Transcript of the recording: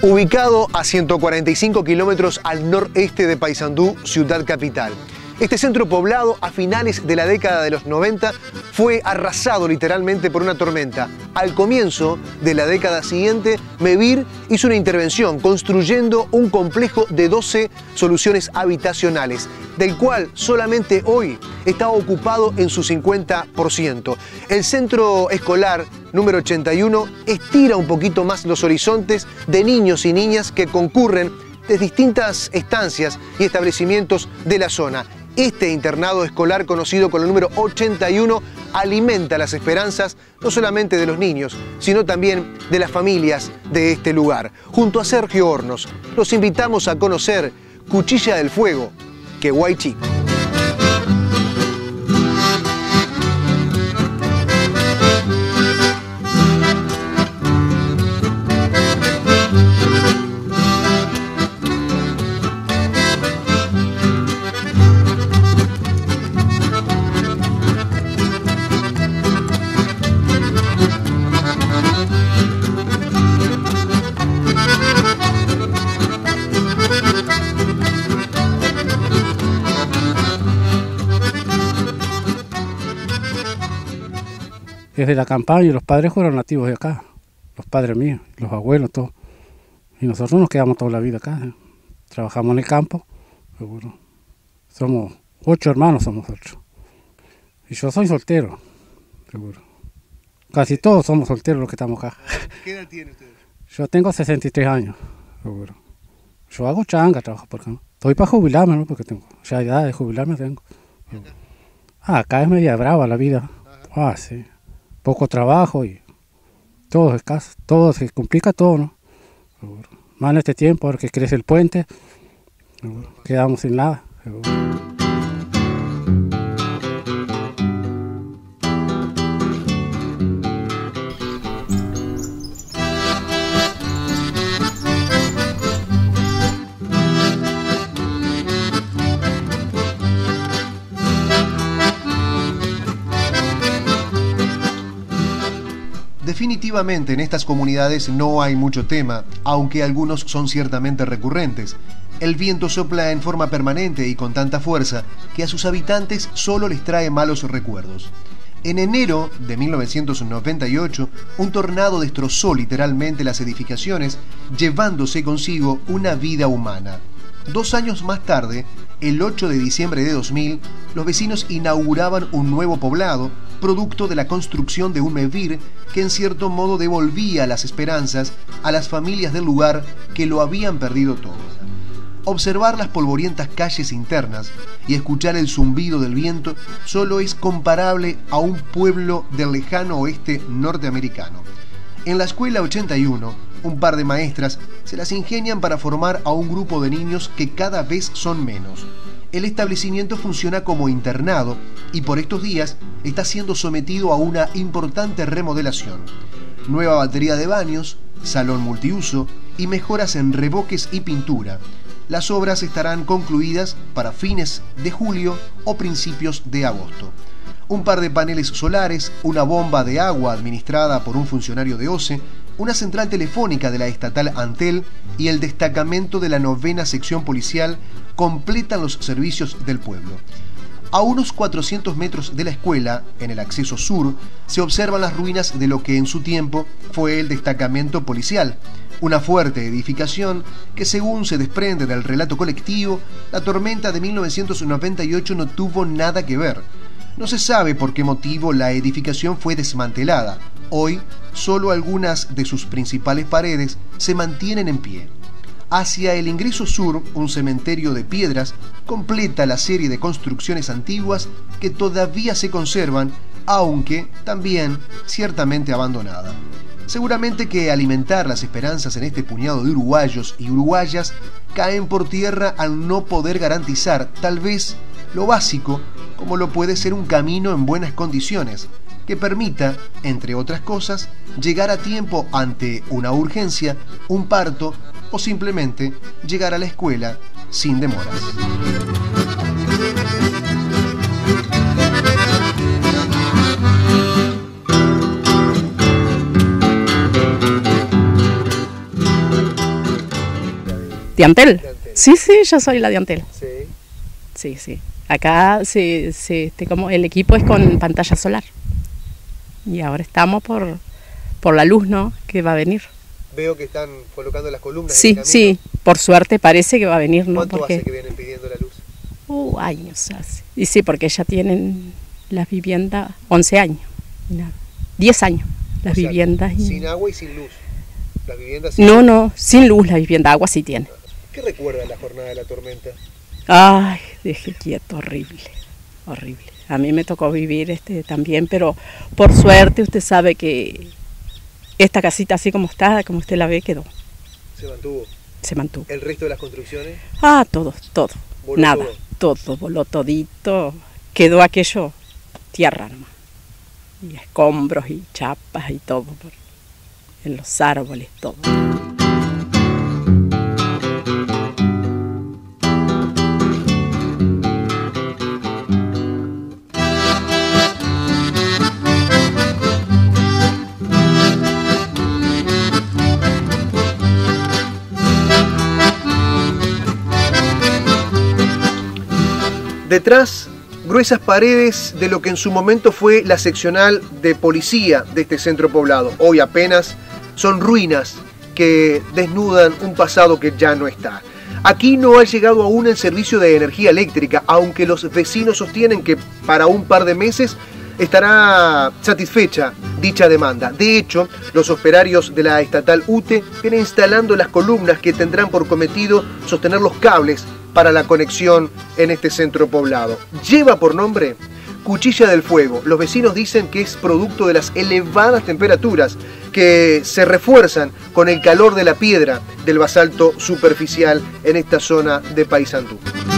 ubicado a 145 kilómetros al noreste de Paysandú, ciudad capital. Este centro poblado a finales de la década de los 90 fue arrasado literalmente por una tormenta. Al comienzo de la década siguiente, Mevir hizo una intervención construyendo un complejo de 12 soluciones habitacionales, del cual solamente hoy está ocupado en su 50%. El centro escolar número 81 estira un poquito más los horizontes de niños y niñas que concurren de distintas estancias y establecimientos de la zona. Este internado escolar, conocido con el número 81, alimenta las esperanzas no solamente de los niños, sino también de las familias de este lugar. Junto a Sergio Hornos, los invitamos a conocer Cuchilla del Fuego, Quehuay Chico. Desde la campaña, y los padres fueron nativos de acá, los padres míos, los abuelos, todos. Y nosotros nos quedamos toda la vida acá, trabajamos en el campo, seguro. Somos 8 hermanos, somos 8. Y yo soy soltero, seguro. Casi todos somos solteros los que estamos acá. ¿Qué edad tiene usted? Yo tengo 63 años, seguro. Yo hago changa, trabajo por acá. Estoy para jubilarme, ¿no? Porque tengo ya edad de jubilarme tengo. Acá es media brava la vida. Sí. Poco trabajo y todo es escaso, todo se complica todo, ¿no? Seguro. Más en este tiempo, ahora que crece el puente, seguro. Quedamos sin nada. Seguro. Definitivamente en estas comunidades no hay mucho tema, aunque algunos son ciertamente recurrentes. El viento sopla en forma permanente y con tanta fuerza que a sus habitantes solo les trae malos recuerdos. En enero de 1998, un tornado destrozó literalmente las edificaciones, llevándose consigo una vida humana. 2 años más tarde, el 8 de diciembre de 2000, los vecinos inauguraban un nuevo poblado, producto de la construcción de un Mevir que en cierto modo devolvía las esperanzas a las familias del lugar que lo habían perdido todo. Observar las polvorientas calles internas y escuchar el zumbido del viento solo es comparable a un pueblo del lejano oeste norteamericano. En la escuela 81, un par de maestras se las ingenian para formar a un grupo de niños que cada vez son menos. El establecimiento funciona como internado y por estos días está siendo sometido a una importante remodelación. Nueva batería de baños, salón multiuso y mejoras en revoques y pintura. Las obras estarán concluidas para fines de julio o principios de agosto. Un par de paneles solares, una bomba de agua administrada por un funcionario de OCE, una central telefónica de la estatal Antel y el destacamento de la 9ª sección policial completan los servicios del pueblo. A unos 400 metros de la escuela, en el acceso sur, se observan las ruinas de lo que en su tiempo fue el destacamento policial, una fuerte edificación que, según se desprende del relato colectivo, la tormenta de 1998 no tuvo nada que ver. No se sabe por qué motivo la edificación fue desmantelada. Hoy, solo algunas de sus principales paredes se mantienen en pie. Hacia el ingreso sur, un cementerio de piedras completa la serie de construcciones antiguas que todavía se conservan, aunque también ciertamente abandonada. Seguramente que alimentar las esperanzas en este puñado de uruguayos y uruguayas caen por tierra al no poder garantizar, tal vez, lo básico, como lo puede ser un camino en buenas condiciones, que permita, entre otras cosas, llegar a tiempo ante una urgencia, un parto o simplemente llegar a la escuela sin demoras. ¿De Antel? De Antel. Sí, yo soy la de Antel. Sí. Sí. Acá como el equipo es con pantalla solar. Y ahora estamos por la luz, ¿no? Que va a venir. Veo que están colocando las columnas en el camino. Sí, por suerte parece que va a venir, ¿no? ¿Cuánto hace que vienen pidiendo la luz? Años hace. Y sí, porque ya tienen las viviendas 11 años. 10 años las viviendas. Sin agua y sin luz. Las viviendas No, sin luz la vivienda, agua sí tiene. ¿Qué recuerda la jornada de la tormenta? Ay, dejé quieto, horrible. A mí me tocó vivir también, pero por suerte usted sabe que esta casita así como está, como usted la ve, quedó. ¿Se mantuvo? Se mantuvo. ¿El resto de las construcciones? Todo. ¿Voló Nada, todo? todo, voló todito. Quedó aquello tierra nomás. Y escombros y chapas y todo. En los árboles, todo. Detrás, gruesas paredes de lo que en su momento fue la seccional de policía de este centro poblado. Hoy apenas son ruinas que desnudan un pasado que ya no está. Aquí no ha llegado aún el servicio de energía eléctrica, aunque los vecinos sostienen que para un par de meses estará satisfecha dicha demanda. De hecho, los operarios de la estatal UTE vienen instalando las columnas que tendrán por cometido sostener los cables para la conexión en este centro poblado. Lleva por nombre Cuchilla del Fuego. Los vecinos dicen que es producto de las elevadas temperaturas que se refuerzan con el calor de la piedra del basalto superficial en esta zona de Paysandú.